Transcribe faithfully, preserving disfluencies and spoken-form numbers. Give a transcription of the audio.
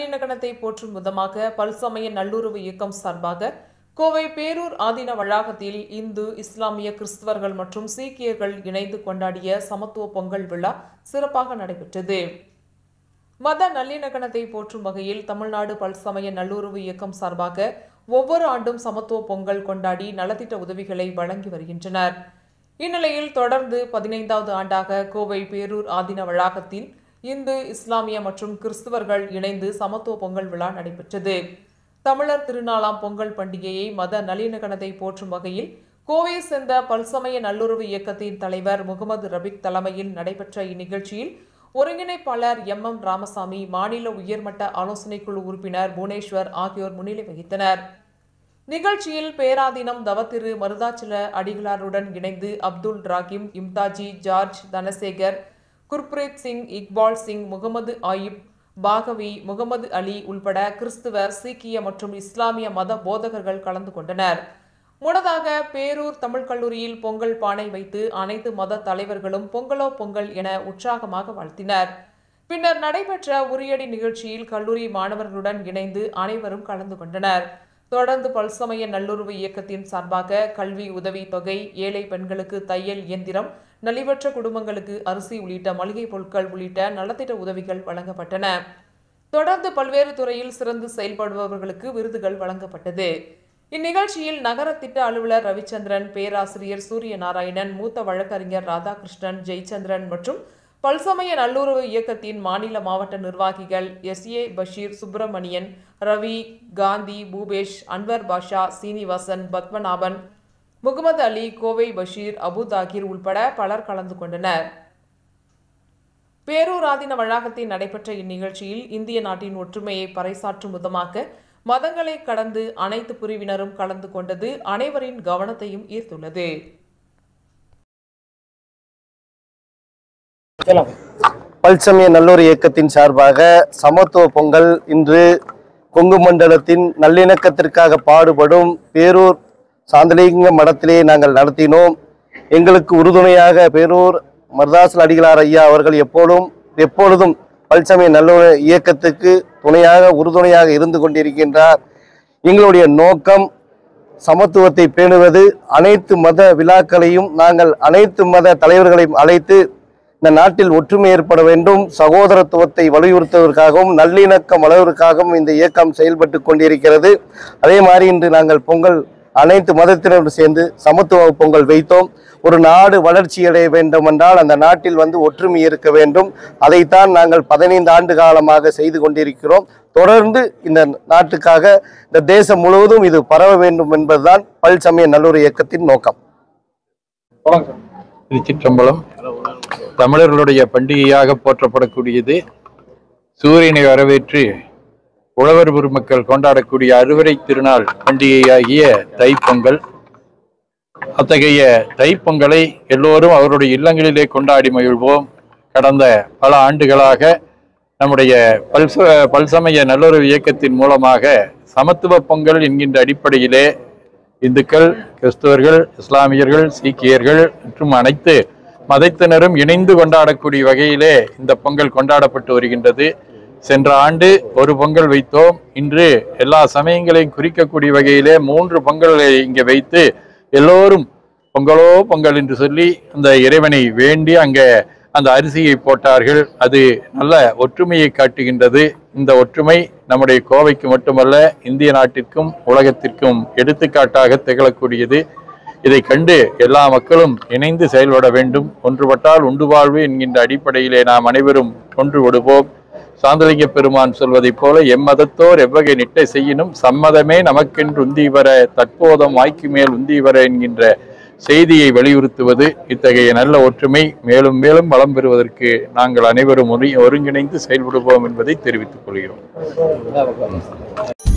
நல்லிணக்கத்தை போற்றும் விதமாக பல்சமய நல்லுறவு இயக்கம் சார்பாக கோவை பேரூர் ஆதீன வளாகத்தில் இந்து, இஸ்லாமிய, கிறிஸ்தவர்கள் மற்றும் சீக்கியர்கள் இணைந்து கொண்டாடிய சமத்துவ பொங்கல் விழா சிறப்பாக நடைபெற்றது. மத நல்லிணக்கத்தை போற்றும் வகையில் தமிழ்நாடு பல்சமய நல்லுறவு இயக்கம் சார்பாக ஒவ்வொரு ஆண்டும் சமத்துவ பொங்கல் கொண்டாடி நலத்திட்ட உதவிகளை வழங்கி வருகின்றனர். இந்நிலையில் தொடர்ந்து பதினைந்தாவது ஆண்டாக கோவை பேரூர் ஆதீன வளாகத்தில் இந்து, இஸ்லாமிய மற்றும் கிறிஸ்தவர்கள் இணைந்து சமத்துவ பொங்கல் விழா நடைபெற்றது. தமிழர் திருநாளாம் பொங்கல் பண்டிகையை மத நல்லிணக்கத்தை போற்றும் வகையில் கோவையை சேர்ந்த பல்சமய நல்லுறவு இயக்கத்தின் தலைவர் முகமது ரபிக் தலைமையில் நடைபெற்ற இந்நிகழ்ச்சியில் ஒருங்கிணைப்பாளர் எம் எம் ராமசாமி, மாநில உயர்மட்ட ஆலோசனைக்குழு உறுப்பினர் புவனேஸ்வர் ஆகியோர் முன்னிலை வகித்தனர். நிகழ்ச்சியில் பேராதீனம் தவத்திரு மருதாச்சல அடிகளாருடன் இணைந்து அப்துல் ராகிம், இம்தாஜி, ஜார்ஜ், தனசேகர், குர்பிரீத் சிங், இக்பால் சிங், முகமது ஆயிப், பாகவி, முகமது அலி உள்பட கிறிஸ்துவ, சீக்கிய மற்றும் இஸ்லாமிய மத போதகர்கள் கலந்து கொண்டனர். முன்னதாக பேரூர் தமிழ் கல்லூரியில் பொங்கல் பானை வைத்து அனைத்து மத தலைவர்களும் பொங்கலோ பொங்கல் என உற்சாகமாக வாழ்த்தினர். பின்னர் நடைபெற்ற உரியடி நிகழ்ச்சியில் கல்லூரி மாணவர்களுடன் இணைந்து அனைவரும் கலந்து கொண்டனர். தொடர்ந்து பல்சமய நல்லுறவு இயக்கத்தின் சார்பாக கல்வி உதவி தொகை, ஏழை பெண்களுக்கு தையல் இயந்திரம், நலிவற்ற குடும்பங்களுக்கு அரிசி உள்ளிட்ட மளிகை பொருட்கள் உள்ளிட்ட நலத்திட்ட உதவிகள் வழங்கப்பட்டன. தொடர்ந்து பல்வேறு துறையில் சிறந்து செயல்படுபவர்களுக்கு விருதுகள் வழங்கப்பட்டது. இந்நிகழ்ச்சியில் நகர திட்ட அலுவலர் ரவிச்சந்திரன், பேராசிரியர் சூரிய நாராயணன், மூத்த வழக்கறிஞர் ராதாகிருஷ்ணன், ஜெயச்சந்திரன் மற்றும் பல்சமய நல்லுறவு இயக்கத்தின் மாநில மாவட்ட நிர்வாகிகள் எஸ் ஏ பஷீர், சுப்பிரமணியன், ரவி, காந்தி, பூபேஷ், அன்வர் பாஷா, சீனிவாசன், பத்மநாபன், முகமது அலி, கோவை பஷீர், அபு தாகிர் உள்பட பலர் கலந்து கொண்டனர். பேரூர் ஆதீன வளாகத்தில் நடைபெற்ற இந்நிகழ்ச்சியில் இந்திய நாட்டின் ஒற்றுமையை பறைசாற்றும் விதமாக மதங்களை கடந்து அனைத்து பிரிவினரும் கலந்து கொண்டது அனைவரின் கவனத்தையும் ஈர்த்துள்ளது. பல்சமய நல்லுறவு இயக்கத்தின் சார்பாக சமத்துவ பொங்கல் இன்று கொங்கு மண்டலத்தின் நல்லிணக்கத்திற்காக பாடுபடும் பேரூர் சாந்தலிங்க மடத்திலே நாங்கள் நடத்தினோம். எங்களுக்கு உறுதுணையாக பேரூர் மருதாசல அடிகளார் ஐயா அவர்கள் எப்போதும் எப்பொழுதும் பல்சமய நல்லுறவு இயக்கத்துக்கு துணையாக உறுதுணையாக இருந்து கொண்டிருக்கின்றார். எங்களுடைய நோக்கம் சமத்துவத்தை பேணுவது. அனைத்து மத விழாக்களையும் நாங்கள் அனைத்து மத தலைவர்களையும் அழைத்து இந்த நாட்டில் ஒற்றுமை ஏற்பட வேண்டும், சகோதரத்துவத்தை வலியுறுத்துவதற்காகவும் நல்லிணக்கம் வளர்வதற்காகவும் இந்த இயக்கம் செயல்பட்டு கொண்டிருக்கிறது. அதே மாதிரி இன்று நாங்கள் பொங்கல் அனைத்து மதத்தினரும் சேர்ந்து சமத்துவ பொங்கல் வைத்தோம். ஒரு நாடு வளர்ச்சி அடைய வேண்டும் என்றால் அந்த நாட்டில் வந்து ஒற்றுமை இருக்க வேண்டும். அதைத்தான் நாங்கள் பதினைந்து ஆண்டு காலமாக செய்து கொண்டிருக்கிறோம். தொடர்ந்து இந்த நாட்டுக்காக இந்த தேசம் முழுவதும் இது பரவ வேண்டும் என்பதுதான் பல்சமய நல்லுறவு இயக்கத்தின் நோக்கம். திருச்சிற்றம்பலம் தமிழர்களுடைய பண்டிகையாக போற்றப்படக்கூடியது. சூரியனை வரவேற்று உழவர் பெருமக்கள் கொண்டாடக்கூடிய அறுவடை திருநாள் பண்டிகையாகிய தைப்பொங்கல். அத்தகைய தைப்பொங்கலை எல்லோரும் அவருடைய இல்லங்களிலே கொண்டாடி மகிழ்வோம். கடந்த பல ஆண்டுகளாக நம்முடைய பல்ச பல்சமய நல்லுறவு இயக்கத்தின் மூலமாக சமத்துவ பொங்கல் என்கின்ற அடிப்படையிலே இந்துக்கள், கிறிஸ்தவர்கள், இஸ்லாமியர்கள், சீக்கியர்கள் மற்றும் அனைத்து மதத்தினரும் இணைந்து கொண்டாடக்கூடிய வகையிலே இந்த பொங்கல் கொண்டாடப்பட்டு வருகின்றது. சென்ற ஆண்டு ஒரு பொங்கல் வைத்தோம். இன்று எல்லா சமயங்களையும் குறிக்கக்கூடிய வகையிலே மூன்று பொங்கல்களை இங்கே வைத்து எல்லோரும் பொங்கலோ பொங்கல் என்று சொல்லி அந்த இறைவனை வேண்டி அங்கே அந்த அரிசியை போட்டார்கள். அது நல்ல ஒற்றுமையை காட்டுகின்றது. இந்த ஒற்றுமை நம்முடைய கோவைக்கு மட்டுமல்ல, இந்திய நாட்டிற்கும் உலகத்திற்கும் எடுத்துக்காட்டாக திகழக்கூடியது. இதை கண்டு எல்லா மக்களும் இணைந்து செயல்பட வேண்டும். ஒன்றுபட்டால் உண்டு வாழ்வு என்கின்ற அடிப்படையிலே நாம் அனைவரும் ஒன்றுபடுவோம். சாந்தலிங்க பெருமான் சொல்வதைப் போல எம்மதத்தோர் எவ்வகை நிட்டை செய்யினும் சம்மதமே நமக்கென்று உந்தீவர தற்போதம் வாய்க்கு மேல் உந்தீவர என்கின்ற செய்தியை வலியுறுத்துவது. இத்தகைய நல்ல ஒற்றுமை மேலும் மேலும் வளம் பெறுவதற்கு நாங்கள் அனைவரும் ஒருங்கிணைந்து செயல்படுவோம் என்பதை தெரிவித்துக் கொள்கிறோம்.